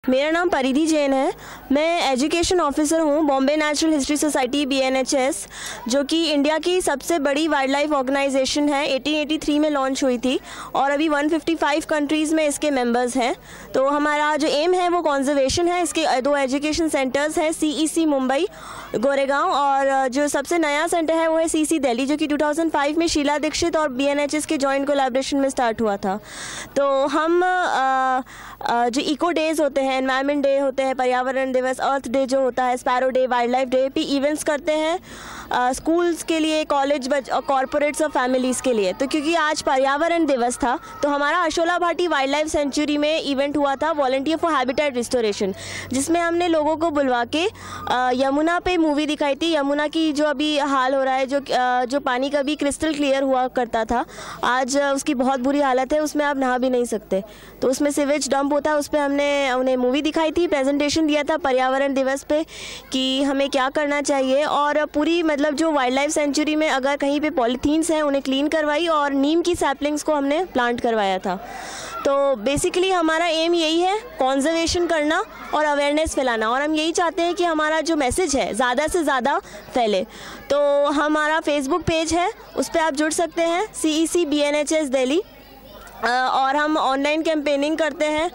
मेरा नाम परिधि जैन है। मैं एजुकेशन ऑफिसर हूँ Bombay natural history society BNHS, जो कि इंडिया की सबसे बड़ी वाइल्ड लाइफ ऑर्गेनाइजेशन है। 1883 में लॉन्च हुई थी और अभी 155 कंट्रीज़ में इसके मेंबर्स हैं। तो हमारा जो एम है वो कंजर्वेशन है। इसके 2 एजुकेशन सेंटर्स हैं, CEC मुंबई गोरेगांव, और जो सबसे नया सेंटर है वो है CC दिल्ली, जो कि 2005 में शीला दीक्षित और BNHS के जॉइंट कोलैबोरेशन में स्टार्ट हुआ था। तो हम जो इको डेज़ होते हैं, एनवायरनमेंट डे होते हैं, पर्यावरण दिवस, अर्थ डे जो होता है, sparrow day, wildlife day पे इवेंट्स करते हैं स्कूल्स के लिए, कॉलेज कॉरपोरेट्स और फैमिलीज़ के लिए। तो क्योंकि आज पर्यावरण दिवस था तो हमारा Asola Bhati wildlife sanctuary में इवेंट हुआ था वॉलंटियर फॉर हैबिटेट रिस्टोरेशन, जिसमें हमने लोगों को बुलवा के यमुना पे मूवी दिखाई थी। यमुना की जो अभी हाल हो रहा है, जो पानी कभी क्रिस्टल क्लियर हुआ करता था, आज उसकी बहुत बुरी हालत है, उसमें आप नहा भी नहीं सकते। तो उसमें सीवेज डंप होता है, उस पर हमने उन्हें मूवी दिखाई थी, प्रेजेंटेशन दिया था पर्यावरण दिवस पे कि हमें क्या करना चाहिए। और पूरी मतलब जो वाइल्ड लाइफ सेंचुरी में अगर कहीं पे पॉलीथीन्स हैं उन्हें क्लीन करवाई और नीम की सैपलिंग्स को हमने प्लांट करवाया था। तो बेसिकली हमारा एम यही है, कॉन्जर्वेशन करना और अवेयरनेस फैलाना, और हम यही चाहते हैं कि हमारा जो मैसेज है ज़्यादा से ज़्यादा फैले। तो हमारा फेसबुक पेज है, उस पर आप जुड़ सकते हैं, CEC BNHS दिल्ली, और हम ऑनलाइन कैंपेनिंग करते हैं।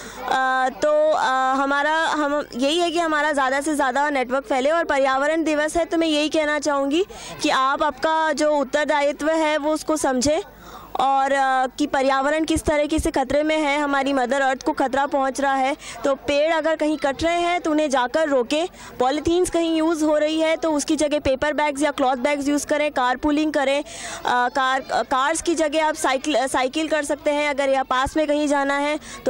हम यही है कि हमारा ज़्यादा से ज़्यादा नेटवर्क फैले। और पर्यावरण दिवस है तो मैं यही कहना चाहूँगी कि आप आपका जो उत्तरदायित्व है वो उसको समझें, और कि पर्यावरण किस तरीके से खतरे में है, हमारी मदर अर्थ को खतरा पहुंच रहा है। तो पेड़ अगर कहीं कट रहे हैं तो उन्हें जाकर रोकें। पॉलीथीन्स कहीं यूज़ हो रही है तो उसकी जगह पेपर बैग्स या क्लॉथ बैग्स यूज़ करें। कार पूलिंग करें, कार्स की जगह आप साइकिल कर सकते हैं। अगर या पास में कहीं जाना है तो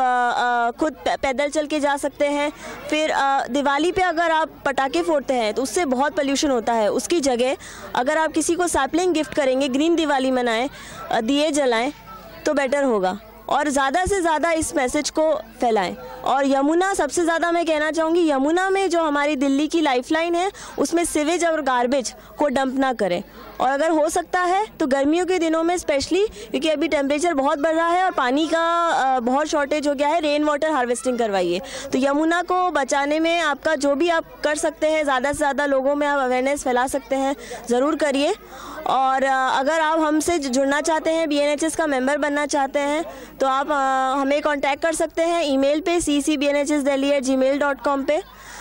आप खुद पैदल चल के जा सकते हैं। फिर दिवाली पे अगर आप पटाखे फोड़ते हैं तो उससे बहुत पोल्यूशन होता है, उसकी जगह अगर आप किसी को सैपलिंग गिफ्ट करेंगे, ग्रीन दिवाली मनाएं, दिए जलाएं तो बेटर होगा, और ज़्यादा से ज़्यादा इस मैसेज को फैलाएं। और यमुना, सबसे ज़्यादा मैं कहना चाहूँगी, यमुना में जो हमारी दिल्ली की लाइफलाइन है उसमें सीवेज और गार्बेज को डंप ना करें। और अगर हो सकता है तो गर्मियों के दिनों में स्पेशली, क्योंकि अभी टेम्परेचर बहुत बढ़ रहा है और पानी का बहुत शॉर्टेज हो गया है, रेन वाटर हार्वेस्टिंग करवाइए। तो यमुना को बचाने में आपका जो भी आप कर सकते हैं, ज़्यादा से ज़्यादा लोगों में आप अवेयरनेस फैला सकते हैं, ज़रूर करिए। और अगर आप हमसे जुड़ना चाहते हैं, BNHS का मेंबर बनना चाहते हैं, तो आप हमें कांटेक्ट कर सकते हैं ईमेल पे ccbnhsdelhi@gmail.com पे।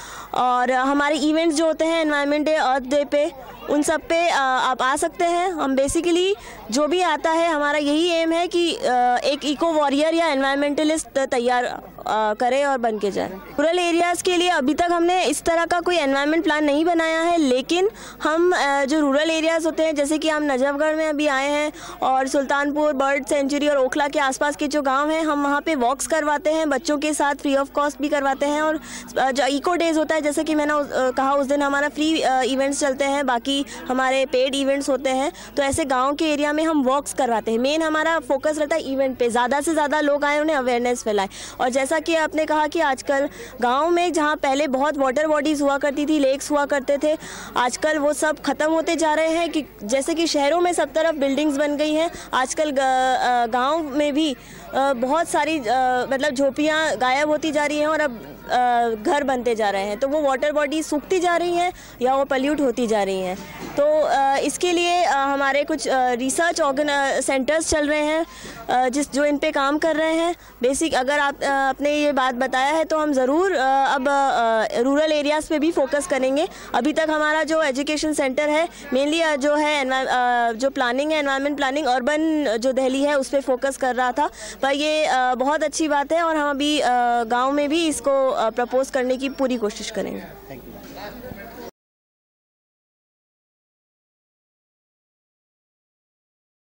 और हमारे इवेंट्स जो होते हैं एनवायरनमेंट डे, अर्थ डे पे, उन सब पे आप आ सकते हैं। हम बेसिकली जो भी आता है, हमारा यही एम है कि एक इको वॉरियर या एनवायरमेंटलिस्ट तैयार करें और बन के जाए। रूरल एरियाज़ के लिए अभी तक हमने इस तरह का कोई एनवायरनमेंट प्लान नहीं बनाया है, लेकिन हम जो रूरल एरियाज़ होते हैं, जैसे कि हम नजफगढ़ में अभी आए हैं और सुल्तानपुर बर्ड सेंचुरी और ओखला के आसपास के जो गांव हैं, हम वहाँ पे वॉक्स करवाते हैं बच्चों के साथ, फ्री ऑफ कॉस्ट भी करवाते हैं। और जो इको डेज़ होता है, जैसे कि मैंने कहा, उस दिन हमारा फ्री इवेंट्स चलते हैं, बाकी हमारे पेड इवेंट्स होते हैं। तो ऐसे गाँव के एरिया में हम वॉक्स करवाते हैं। मेन हमारा फोकस रहता है इवेंट पे, ज़्यादा से ज़्यादा लोग आए, उन्हें अवेयरनेस फैलाएं। और जैसा कि आपने कहा कि आजकल गांव में जहां पहले बहुत वाटर बॉडीज़ हुआ करती थी, लेक्स हुआ करते थे, आजकल वो सब ख़त्म होते जा रहे हैं। कि जैसे कि शहरों में सब तरफ बिल्डिंग्स बन गई हैं, आजकल गांव में भी बहुत सारी मतलब झोपड़ियाँ गायब होती जा रही हैं और अब घर बनते जा रहे हैं। तो वो वाटर बॉडी सूखती जा रही हैं या वो पल्यूट होती जा रही हैं। तो इसके लिए हमारे कुछ रिसर्च सेंटर्स चल रहे हैं जो इन पे काम कर रहे हैं। बेसिक अगर आपने ये बात बताया है तो हम ज़रूर अब रूरल एरियाज़ पे भी फोकस करेंगे। अभी तक हमारा जो एजुकेशन सेंटर है मेनली जो है जो प्लानिंग है, एनवायरनमेंट प्लानिंग, अर्बन जो दिल्ली है उस पर फोकस कर रहा था। पर ये बहुत अच्छी बात है और हम अभी गाँव में भी इसको प्रपोज करने की पूरी कोशिश करेंगे। Thank you.